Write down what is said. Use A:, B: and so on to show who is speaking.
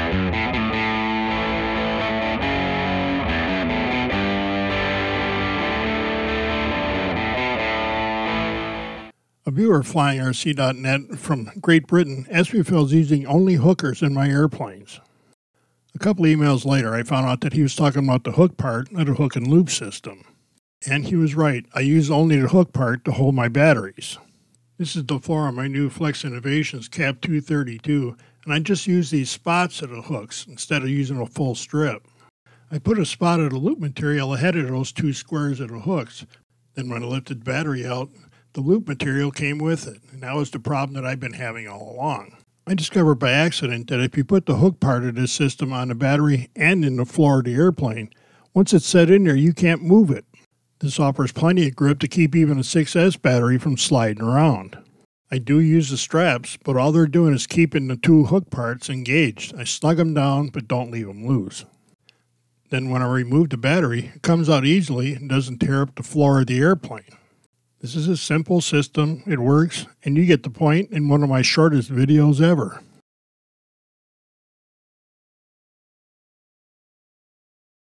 A: A viewer flying RC.net from Great Britain asked me if I was using only hookers in my airplanes. A couple emails later, I found out that he was talking about the hook part of the hook and loop system. And he was right. I use only the hook part to hold my batteries. This is the floor on my new Flex Innovations Cap 232, and I just use these spots of the hooks instead of using a full strip. I put a spot of the loop material ahead of those two squares of the hooks. Then when I lifted the battery out, the loop material came with it, and that was the problem that I've been having all along. I discovered by accident that if you put the hook part of this system on the battery and in the floor of the airplane, once it's set in there, you can't move it. This offers plenty of grip to keep even a 6S battery from sliding around. I do use the straps, but all they're doing is keeping the two hook parts engaged. I snug them down, but don't leave them loose. Then when I remove the battery, it comes out easily and doesn't tear up the floor of the airplane. This is a simple system, it works, and you get the point in one of my shortest videos ever.